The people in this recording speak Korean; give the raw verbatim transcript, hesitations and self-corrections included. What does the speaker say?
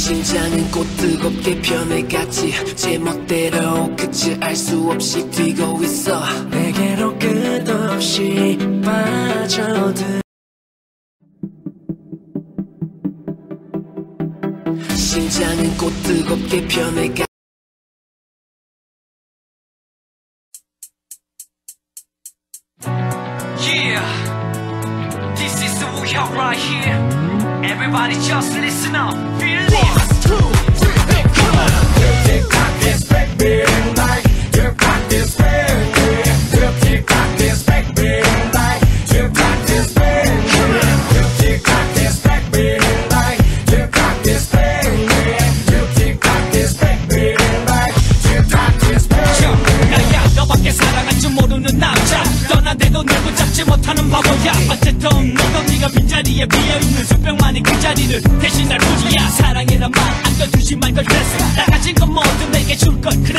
심장은 곧 뜨겁게 변해갔지. 제멋대로 끝을 알 수 없이 뛰고 있어. 내게로 끝없이 빠져들. 심장은 곧 뜨겁게 변해가. Yeah, this is the Wuhyuk right here. Everybody just listen up, feel this. One, two, three, come on. Tick tock this baby like tick tock this baby. Tick tock this baby like tick tock this baby. Tick tock this baby like tick tock this baby. Tick tock this baby like tick tock this baby. 나야 너밖에 사랑할 줄 모르는 남자. 떠나대도 널 붙잡지 못하는 바보야. 어쨌든 너도 네가 빈자리에 비어있는 수백만의 그 자리를 대신 날 부지야. 사랑이란 말 안겨주지 말걸 그랬어. 나 가진 건 모두 내게 줄 걸. 그래